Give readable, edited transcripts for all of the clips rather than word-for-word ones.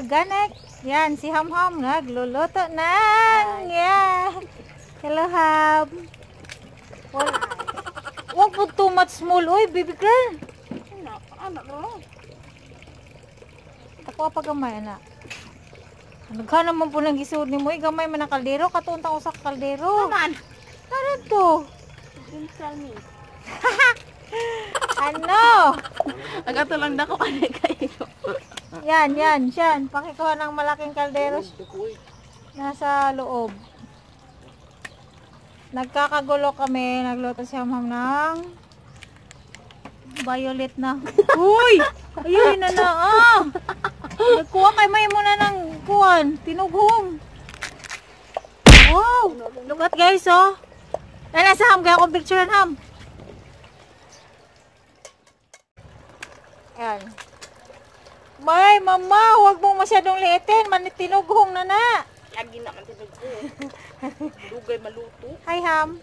organic. Yan, si Ham-Ham nagluluto ng. Yan. Hello, Ham. Wag po too much small. Uy, baby girl. Ako pa gamay, anak. Nagka naman po ng gisod ni mo. Gamay man ang kaldero. Katuntang usak kaldero. Naman. Ano to? Don't tell me. Ano? Agato lang na ko kanay kayo. Yan, yan, siyan. Pakikuha ng malaking kaldero. Nasa loob. Nagkakagulo kami. Nagluto si Ham-Ham ng violet na. Uy! Ayun na na. Nagkuha kay may muna ng kuwan. Tinughong. Wow! Look at guys, oh. Yan, nasa Ham. Kaya akong picture Ham. Yan. May, mama, huwag mong masyadong liitin. Manitinughong na na. Lagi naman tinug ko. Dugay maluto. Hi, Ham.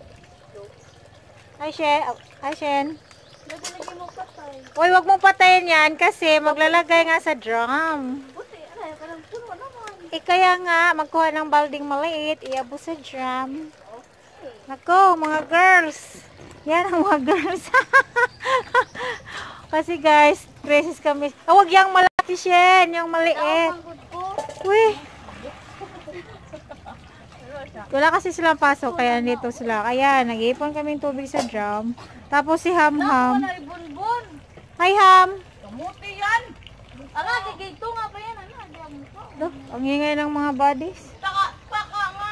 Hi, Shen. Hi, Shen. Lagi mo patay. Uy, huwag mong patayin yan kasi maglalagay nga sa drum. Buti, aray, parang puno naman. Kaya nga, magkuha ng balding maliit, iabos sa drum. Nako, mga girls. Yan ang mga girls. Kasi guys, precis kami. Huwag yung malaki, Shen. Yung maliit. Uy. Wala kasi silang pasok, kaya nandito sila. Kaya, nag-iipon kaming tubig sa drum. Tapos si Ham-Ham. Hi, Ham. Kamuti yan. Ala, gigito nga ba yan? Ano? Ang ingay ng mga bodies. Paka nga.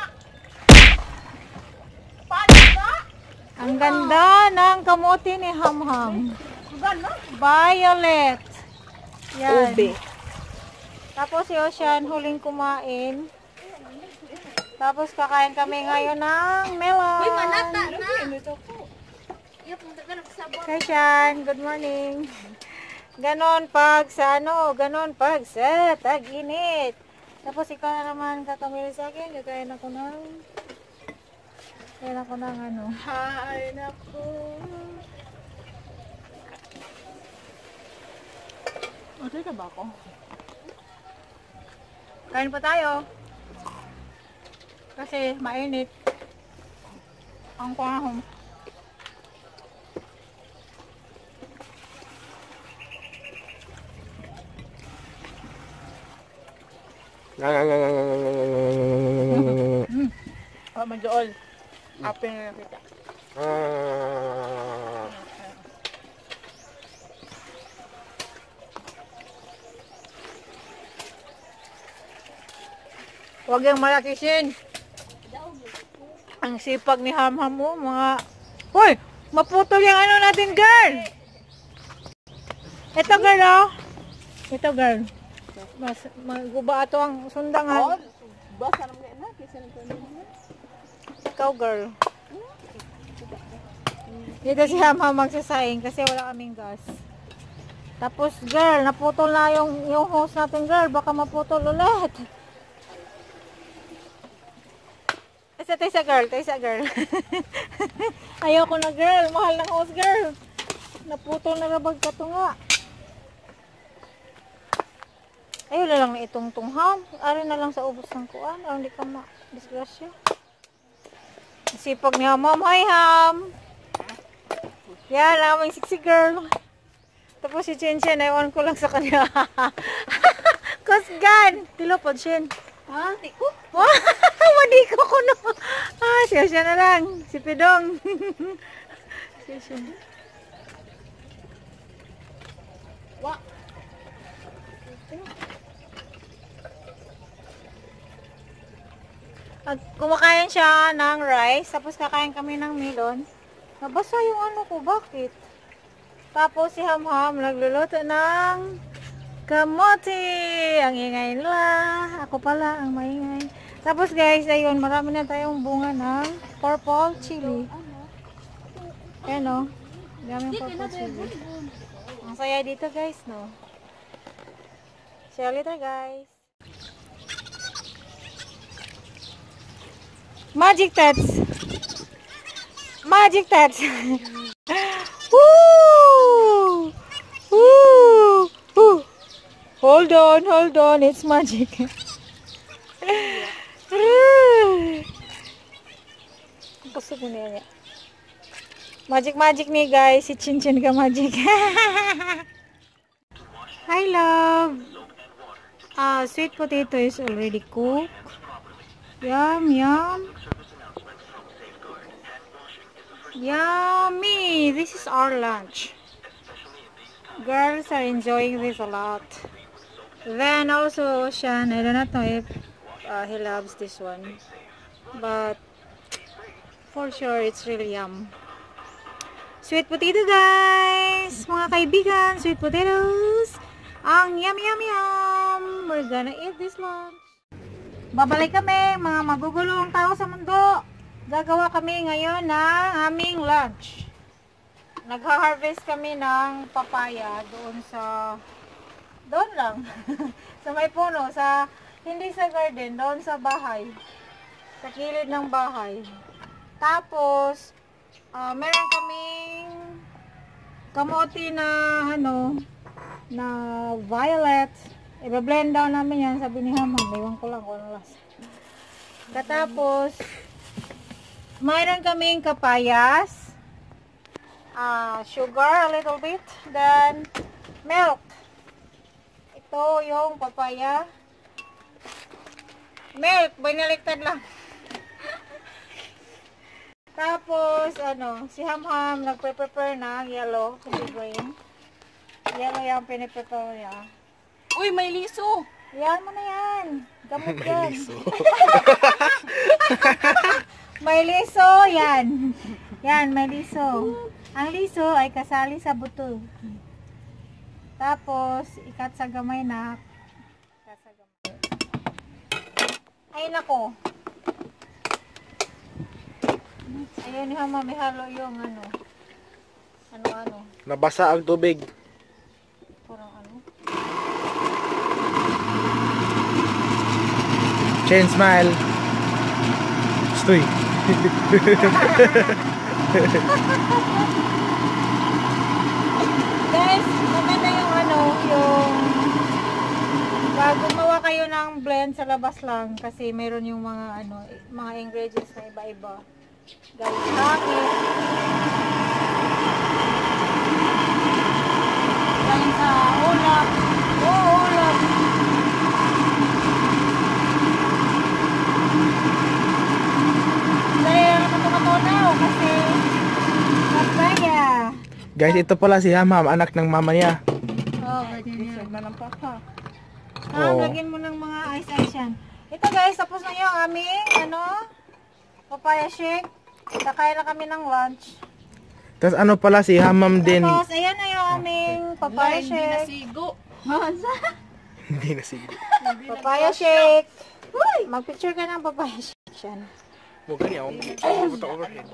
Paano ka? Ang ganda ng kamuti ni Ham-Ham. Violet. Yan. Ube. Tapos si Ocean huling kumain. Tapos kakain kami ngayon ng melon. Uy, manata na. Hi, Shan. Good morning. Ganon pag sa ganon pag sa tag-init. Tapos ikaw na naman kakamili sa akin. Kakain ako ng Hay, naku. Order na ba ako? Kain pa tayo. Kasi mainit. Ang kwahong. Oh, Majool. Apin na kita. Huwag yung malaki, Shin. Ang sipag ni Ham-Ham mo, mga... Hoy! Maputol yung ano natin, girl! Ito, girl, oh. Ito, girl. Maguba ito ang sundangan. Basa naman na kasi Ikaw, girl. Dito si Ham-Ham magsasaing kasi wala kaming gas. Tapos, girl, naputol na yung hose natin, girl. Baka maputol ulit. Taysa, girl. Ayoko na, girl. Mahal ng hose, girl. Naputol na rabag ka to nga. Ayaw na lang na itong tungham. Ari na lang sa ubos ng kuan. Ayaw hindi ka ma-disgrasya. Sipag ni Ham-Ham. Hi, Ham. Yan, aming sexy girl. Tapos si Chen, ayawan ko lang sa kanya. Kusgan. Tilopod, Chen. Ha? Tiko? Wadi ko kuno. Siya na lang. Si Pidong. Siya. Wa. Kumakain siya ng rice. Tapos kakain kami ng melon. Nabasa yung ano ko. Bakit? Tapos si Ham-Ham nagluluto ng kamote. Ang ingay nila. Ako pala ang maingay. Tapos guys, ayun, marami na tayong bunga ng purple chili. Ayan o. Daming purple chili. Ang saya dito guys, no? See you later guys. Magic touch. Magic touch. Woo! Woo! Woo! Hold on, it's magic. Kusog mo niya. Magic nih guys, si Cincin ka magic. Hi love. Sweet potato is already cooked. Yum. Yummy. This is our lunch. Girls are enjoying this a lot. Then also Ocean, I do not know if he loves this one, but for sure it's really yum. Sweet potato guys, mga kaibigan, sweet potatoes. Ang yum. We're gonna eat this lunch. Babalik kami, mga magugulong tao sa mundo. Gagawa kami ngayon ng aming lunch. Nagha-harvest kami ng papaya doon lang. Sa may puno, hindi sa garden, doon sa bahay. Sa kilid ng bahay. Tapos, meron kaming kamote na na violet. I-blend down namin yan, sabi ni Hamam. Iwan ko lang kung ano lasa. Katapos, mayroon kaming kapayas. Sugar a little bit, then milk. Ito yung papaya. Milk, binaliktad lang. Tapos si Hamham nagpe-prepare ng yellow, hindi green. Yellow yung piniprepare niya. Uy, may liso. Yan mo na yan. Gamot yan. May liso, yan. Yan, may liso. Ang liso ay kasali sa buto. Tapos, ikat sa gamay na. Ay, nako. Ayun ni Hama, may halo yung ano. Nabasa ang tubig. Parang Chain smile. Stoy. Guys, maganda yung yung pag gumawa kayo ng blend sa labas lang kasi meron yung mga mga ingredients na iba-iba. Galing hangin. Galing sa ulap. Ulap. Kaya matutunaw kasi magkaya. Guys, ito pala si Hamham, anak ng mama niya. Bisog na ng papa. Oh. Lagyan mo ng mga ice yan. Ito guys, tapos na yung aming papaya shake. Kakain na kami ng lunch. Tapos pala si Hamham din. Tapos ayan na yung aming papaya shake. Hindi nasigo. Hindi nasigo. Papaya shake. Mag-picture ka ng papaya shake yan. Mukha niya akong overhead.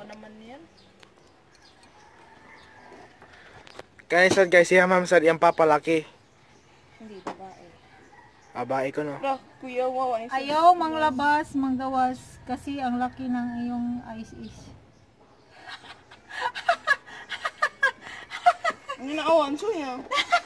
Kaya sad guys, si Hamham sad yung papalaki. Hindi, babae. Babae ko no. Kuya, wawa. Ayaw manglabas, manggawas kasi ang laki ng iyong eyes is. Ang naawan, so yan.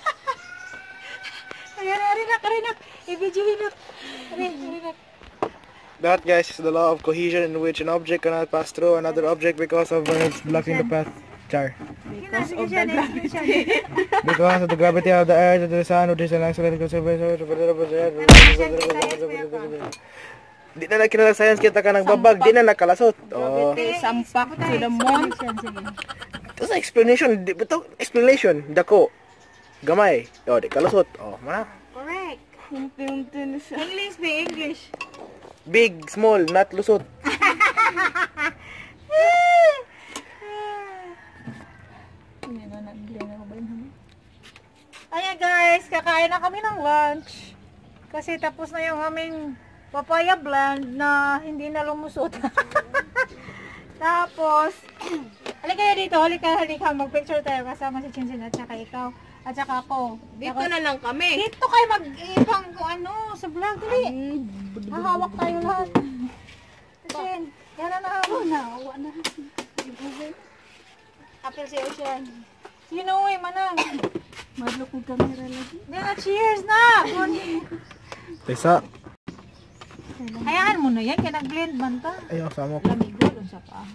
Rinak. I-video hinat. Rinak. That guys is the law of cohesion in which an object cannot pass through another object because of it's blocking the path. Char. Because of the gravity. Because of the gravity of the earth, the sun, which is an excellent conservation. Di na nakinala science kita ka nagbabag, di na nakalasot. Oh. Sampak to the moon. Ito sa explanation, ito explanation, dako. Gamay. Oh, di kalasot. Oh, mana? Correct. Unti-unti na siya. English be English. Big, small, not lusot. Ayan guys, kakain na kami ng lunch. Kasi tapos na yung aming papaya blend na hindi na lumusot. Tapos, halika dito, halika. Mag-picture tayo kasama si Chinchin at saka ikaw. At saka ako. Dito na lang kami. Dito kayo mag-ibang sa vlog. Dali. Hahawak tayo lahat. Chinchin, yan na ako. Naawa na. Apil si Ocean. Sino manang? Madlo kong kamera lagi. Hindi na, cheers na! Tesa. Hayaan mo na yan, kaya nag-blend man ta. Ayaw, sama ko. Lamigo, doon sa pa.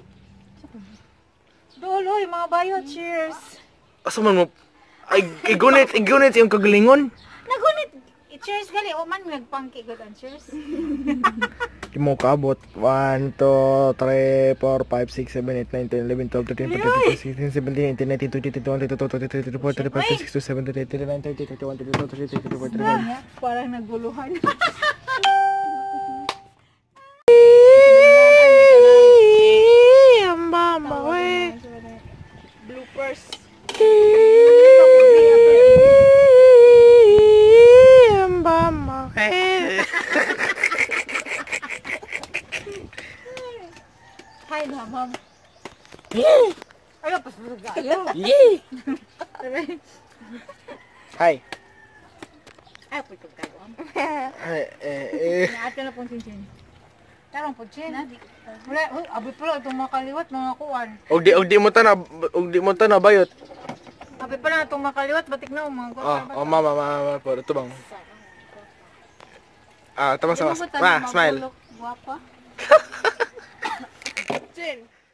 Dolo, yung mga bayo, cheers! Asa man mo? Ay, igunit yung kagalingon. Nagunit! Cheers gali, o man nagpangki good ang cheers. Di mo kaabot. 1, 2, 3, 4, 5, 6, 7, 8, 9, 10, 11, 12, 13, 14, 15, 16, 17, 18, 19, 20, 21, 22, 23, 24, 25, 26, 27, 28, 29, 30, 31, 32, 33, 34, 35. Parang naguluhan. Ambamba, we. Bloopers. Ambamba, we. Hi na, ma'am. Ayaw, pasalaga. Yee! Hi. Ayaw, po itong kago. Naat ka na pong chinchin. Tarong po chin. Wala, abi pala itong makaliwat, mga kuwan. Og di mo ta na bayot. Abi pala itong makaliwat, batik na mga kuwan. Mama, po ito bang. Tama. Smile. Guwapa. Chin.